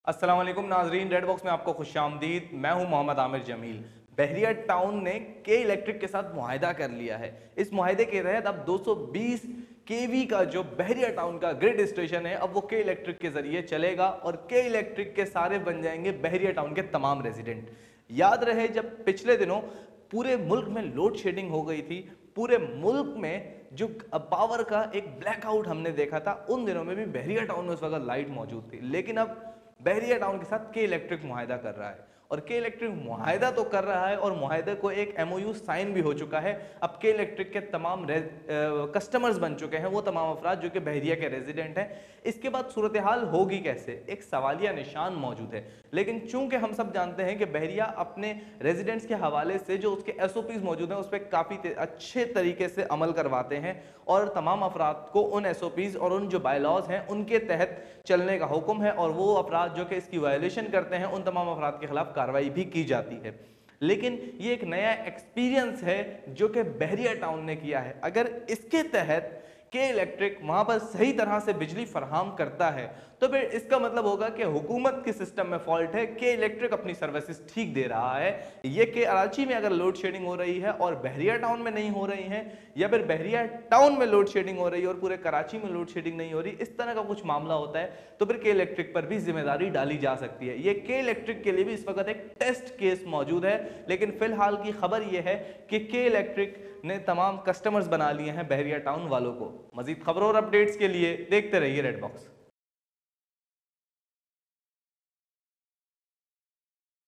अस्सलाम वालेकुम नाजरीन, रेड बॉक्स में आपको खुशामदीद। मैं हूं मोहम्मद आमिर जमील। बहरिया टाउन ने के इलेक्ट्रिक के साथ मुआहिदा कर लिया है। इस मुआहिदे के तहत अब 220 केवी का जो बहरिया टाउन का ग्रिड स्टेशन है अब वो के इलेक्ट्रिक के जरिए चलेगा और के इलेक्ट्रिक के सारे बन जाएंगे बहरिया टाउन के तमाम रेजिडेंट। याद रहे जब पिछले दिनों पूरे मुल्क में लोड शेडिंग हो गई थी, पूरे मुल्क में जो पावर का एक ब्लैकआउट हमने देखा था, उन दिनों में भी बहरिया टाउन में उस वक्त लाइट मौजूद थी। लेकिन अब बहरिया टाउन के साथ के इलेक्ट्रिक मुआहिदा कर रहा है और के इलेक्ट्रिक मुआहिदा तो कर रहा है और मुआहिदे को एक एमओयू साइन भी हो चुका है। अब के इलेक्ट्रिक के तमाम कस्टमर्स बन चुके हैं वो तमाम अफराद जो कि बहरिया के रेजिडेंट हैं। इसके बाद सूरत हाल होगी कैसे, एक सवालिया निशान मौजूद है। लेकिन चूंकि हम सब जानते हैं कि बहरिया अपने रेजिडेंट्स के हवाले से जो उसके एसओपीज मौजूद हैं उस पर काफ़ी अच्छे तरीके से अमल करवाते हैं और तमाम अफराद को उन एसओपीज और उन जो बायलॉज हैं उनके तहत चलने का हुक्म है और वो अफराद जो कि इसकी वायलेशन करते हैं उन तमाम अफराद के खिलाफ कार्रवाई भी की जाती है। लेकिन ये एक नया एक्सपीरियंस है जो कि बहरिया टाउन ने किया है। अगर इसके तहत के इलेक्ट्रिक वहां पर सही तरह से बिजली फराहम करता है तो फिर इसका मतलब होगा कि हुकूमत के सिस्टम में फॉल्ट है, के इलेक्ट्रिक अपनी सर्विसेज ठीक दे रहा है। ये के कराची में अगर लोड शेडिंग हो रही है और बहरिया टाउन में नहीं हो रही है, या फिर बहरिया टाउन में लोड शेडिंग हो रही है और पूरे कराची में लोड शेडिंग नहीं हो रही, इस तरह का कुछ मामला होता है तो फिर के इलेक्ट्रिक पर भी जिम्मेदारी डाली जा सकती है। ये के इलेक्ट्रिक के लिए भी इस वक्त एक टेस्ट केस मौजूद है। लेकिन फिलहाल की खबर यह है कि के इलेक्ट्रिक ने तमाम कस्टमर्स बना लिए हैं बहरिया टाउन वालों को। मजीद खबरों और अपडेट्स के लिए देखते रहिए रेड बॉक्स।